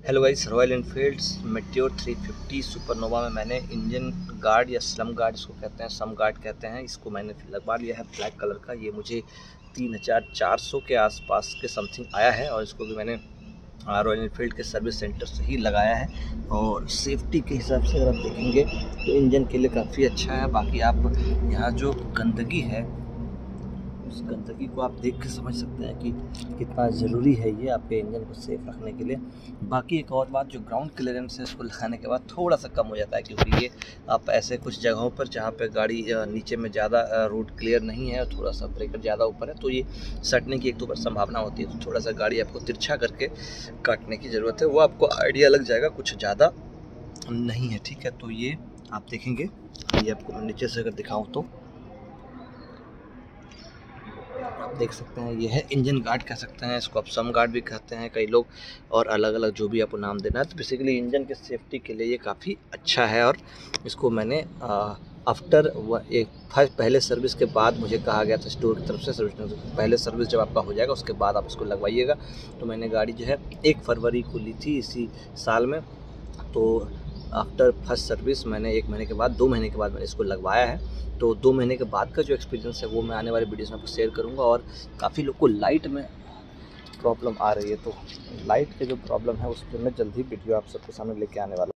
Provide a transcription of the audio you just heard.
Hello guys, Royal Enfield Meteor 350 Supernova में मैंने engine guard या स्लम गार्ड इसको कहते हैं, सम गार्ड कहते हैं, इसको मैंने लगवा लिया है ब्लैक कलर का। ये मुझे 3400 के आसपास के समथिंग आया है और इसको भी मैंने रॉयल एनफील्ड के सर्विस सेंटर से ही लगाया है। और सेफ्टी के हिसाब से अगर आप देखेंगे तो इंजन के लिए काफ़ी अच्छा है। बाकी आप यहाँ जो गंदगी है उस गंदगी को आप देख के समझ सकते हैं कि कितना ज़रूरी है ये आपके इंजन को सेफ रखने के लिए। बाकी एक और बात, जो ग्राउंड क्लियरेंस है उसको लगाने के बाद थोड़ा सा कम हो जाता है, क्योंकि ये आप ऐसे कुछ जगहों पर जहाँ पे गाड़ी नीचे में ज़्यादा रोड क्लियर नहीं है और थोड़ा सा ब्रेकर ज़्यादा ऊपर है तो ये सटने की एक दो बार संभावना होती है। तो थोड़ा सा गाड़ी आपको तिरछा करके काटने की ज़रूरत है, वो आपको आइडिया लग जाएगा, कुछ ज़्यादा नहीं है। ठीक है, तो ये आप देखेंगे, ये आपको मैं नीचे से अगर दिखाऊँ तो आप देख सकते हैं, ये है इंजन गार्ड कह सकते हैं इसको, आप सम गार्ड भी कहते हैं कई लोग, और अलग अलग जो भी आपको नाम देना है। तो बेसिकली इंजन के सेफ्टी के लिए ये काफ़ी अच्छा है। और इसको मैंने आफ्टर पहले सर्विस के बाद मुझे कहा गया था स्टोर की तरफ से, पहले सर्विस जब आपका हो जाएगा उसके बाद आप इसको लगवाइएगा। तो मैंने गाड़ी जो है 1 फरवरी को ली थी इसी साल में, तो आफ्टर फर्स्ट सर्विस मैंने 1 महीने के बाद 2 महीने के बाद मैंने इसको लगवाया है। तो 2 महीने के बाद का जो एक्सपीरियंस है वो मैं आने वाले वीडियोस में आपको शेयर करूंगा। और काफ़ी लोग को लाइट में प्रॉब्लम आ रही है, तो लाइट के जो प्रॉब्लम है उस पर मैं जल्द ही वीडियो आप सबके सामने लेके आने वाला हूं।